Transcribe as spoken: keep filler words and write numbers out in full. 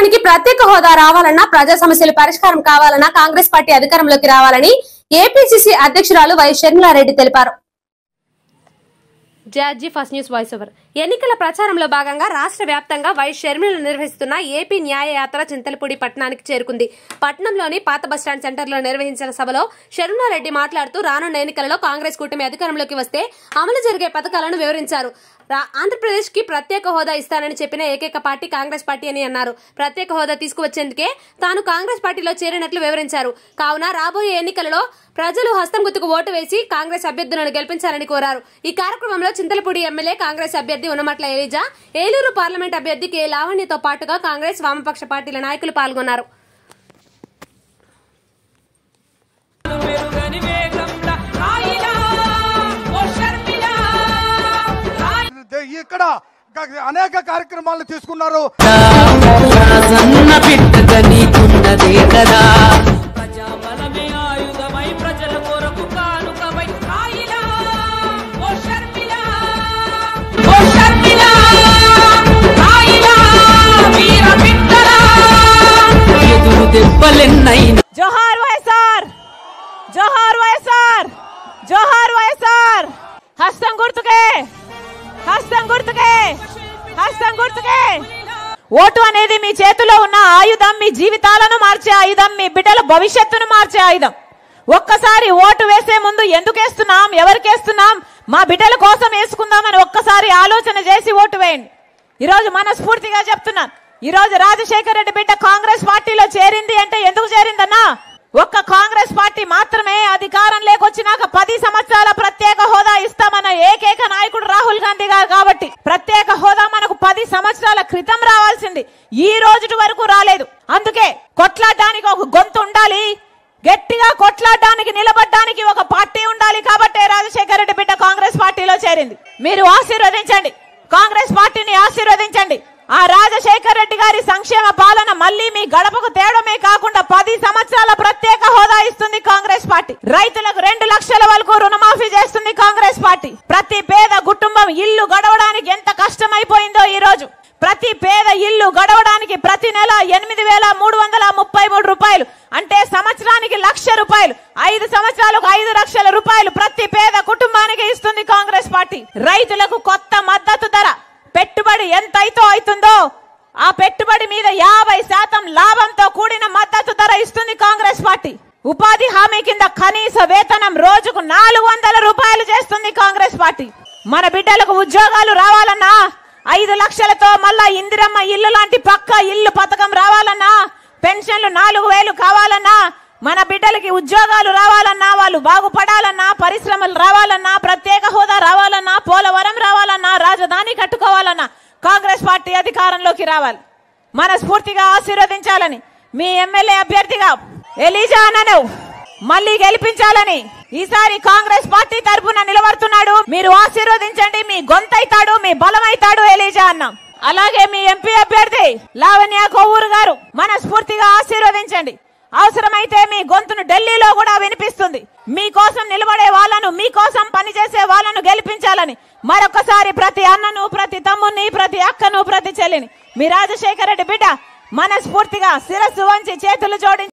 రాష్ట్రానికి ప్రత్యేక హోదా రావాలన్నా ప్రజా సమస్యలు పరిష్కారం కావాలన్నా కాంగ్రెస్ పార్టీ అధికారంలోకి రావాలని ఏపీసీసీ అధ్యక్షురాలు వై షర్మిలారెడ్డి తెలిపారు. George first news voice over. ఎన్నికల ప్రచారంలో భాగంగా రాష్ట్ర వ్యాప్తంగా వై షర్మిల నిర్వహిస్తున్న ఏపీ న్యాయ యాత్ర చింతలపూడి పట్టణానికి చేరుకుంది. పట్టణంలోని పాత బస్టాండ్ సెంటర్లో నిర్వహించిన సభలో షర్మిలారెడ్డి మాట్లాడుతూ రానున్న ఎన్నికలలో కాంగ్రెస్ కూటమి అధికారంలోకి వస్తే అమలు జరిగే పథకాలను వివరించారు. ఆంధ్రప్రదేశ్ కి ప్రత్యేక హోదా ఇస్తానని చెప్పిన ఏకైక పార్టీ కాంగ్రెస్ పార్టీ అని అన్నారు. ప్రత్యేక హోదా తీసుకువచ్చేందుకే తాను కాంగ్రెస్ పార్టీలో చేరినట్లు వివరించారు. కావున రాబోయే ఎన్నికలలో ప్రజలు హస్తం గుర్తుకు ఓటు వేసి కాంగ్రెస్ అభ్యర్థులను గెలిపించాలని కోరారు. ఈ కార్యక్రమంలో చింతలపూడి ఎమ్మెల్యే కాంగ్రెస్ అభ్యర్థి ఉన్నమట్ల ఎలిజా, ఏలూరు పార్లమెంట్ అభ్యర్థి కె లావణ్యతో పాటుగా కాంగ్రెస్ వామపక్ష పార్టీల నాయకులు పాల్గొన్నారు. ఇక్కడ అనేక కార్యక్రమాలను తీసుకున్నారు. జోహార్ వైఎస్ఆర్, జోహార్ వైఎస్ఆర్, జోహార్ వైఎస్ఆర్. హస్తం గుర్తుకే, హస్తం గుర్తుకే, హస్తం గుర్తుకే. ఓటు అనేది మీ చేతిలో ఉన్న ఆయుధం, మీ జీవితాలను మార్చే ఆయుధం, మీ బిడ్డల భవిష్యత్తును మార్చే ఆయుధం. ఒక్కసారి ఓటు వేసే ముందు ఎందుకు వేస్తున్నాం, ఎవరికి వేస్తున్నాం, మా బిడ్డల కోసం వేసుకుందామని ఒక్కసారి ఆలోచన చేసి ఓటు వేయండి. ఈరోజు మనస్ఫూర్తిగా చెప్తున్నాను, ఈరోజు రాజశేఖర రెడ్డి బిడ్డ కాంగ్రెస్ పార్టీలో చేరింది అంటే ఎందుకు చేరిందన్నా, ఒక్క కాంగ్రెస్ పార్టీ మాత్రమే అధికారం లేకొచ్చినాక పది సంవత్సరాల ప్రత్యేక హోదా ఇస్తామన్న ఏకైక నాయకుడు రాహుల్ గాంధీ గారు. కాబట్టి ప్రత్యేక హోదా మనకు పది సంవత్సరాల క్రితం రావాల్సింది, ఈ రోజు వరకు రాలేదు. అందుకే కొట్లాడడానికి ఒక గొంతు ఉండాలి, గట్టిగా కొట్లాడడానికి నిలబడడానికి ఒక పార్టీ ఉండాలి. కాబట్టి రాజశేఖర రెడ్డి బిడ్డ కాంగ్రెస్ పార్టీలో చేరింది. మీరు ఆశీర్వదించండి, కాంగ్రెస్ పార్టీని ఆశీర్వదించండి. ఆ రాజశేఖర రెడ్డి గారి సంక్షేమ పాలన మళ్ళీ మీ గడపకు తేవడమే కాకుండా పది సంవత్సరాల ప్రత్యేక హోదా ఇస్తుంది కాంగ్రెస్ పార్టీ. రైతులకు రెండు లక్షల వరకు రుణమాఫీ చేస్తుంది కాంగ్రెస్ పార్టీ. ప్రతి పేద కుటుంబం ఇల్లు గడవడానికి ఎంత కష్టమైపోయిందో ఈ రోజు. ప్రతి పేద ఇల్లు గడవడానికి ప్రతి నెల ఎనిమిది వేల మూడు వందల ముప్పై మూడు రూపాయలు అంటే సంవత్సరానికి లక్ష రూపాయలు, ఐదు సంవత్సరాలకు ఐదు లక్షల రూపాయలు ప్రతి పేద కుటుంబానికి ఇస్తుంది కాంగ్రెస్ పార్టీ. రైతులకు కొత్త మద్దతు ధర, పెట్టుబడి ఎంత అయితే అవుతుందో ఆ పెట్టుబడి మీద యాభై శాతం లాభంతో కూడిన మద్దతు ధర ఇస్తుంది కాంగ్రెస్ పార్టీ. ఉపాధి హామీ కింద కనీస వేతనం రోజుకు నాలుగు వందల రూపాయలు చేస్తుంది కాంగ్రెస్ పార్టీ. మన బిడ్డలకు ఉద్యోగాలు రావాలన్నా, ఐదు లక్షలతో మళ్ళా ఇందిరమ్మ ఇల్లు లాంటి పక్క ఇల్లు పథకం రావాలన్నా, పెన్షన్లు నాలుగు వేలు కావాలన్నా, మన బిడ్డలకి ఉద్యోగాలు రావాలన్నా, వాళ్ళు బాగుపడాలన్నా, పరిశ్రమలు రావాలన్నా, ప్రత్యేక హోదా రావాలన్నా, పోలవరం రావాలన్నా, రాజధాని కట్టుకోవాలన్నా కాంగ్రెస్ పార్టీ అధికారంలోకి రావాలి. మనస్ఫూర్తిగా ఆశీర్వదించాలని మీ ఎమ్మెల్యే అభ్యర్థిగా ఎలిజా అన్నను మళ్ళీ గెలిపించాలని ఈసారి కాంగ్రెస్ పార్టీ తరఫున నిలబడుతున్నాడు. మీరు ఆశీర్వదించండి, మీ గొంతైతాడు, మీ బలమైతాడు ఎలిజా అన్న. అలాగే మీ ఎంపీ అభ్యర్థి లావణ్య కొవ్వూరు గారు మనస్ఫూర్తిగా ఆశీర్వదించండి. అవసరమైతే మీ గొంతును ఢిల్లీలో కూడా వినిపిస్తుంది. మీకోసం నిలబడే వాళ్ళను, మీకోసం పనిచేసే వాళ్ళను గెలిపించాలని మరొకసారి ప్రతి అన్నను, ప్రతి తమ్ముని, ప్రతి అక్కను, ప్రతి చెల్లిని మీ రాజశేఖర రెడ్డి బిడ్డ మనస్ఫూర్తిగా శిరస్సు వంచి చేతులు జోడించి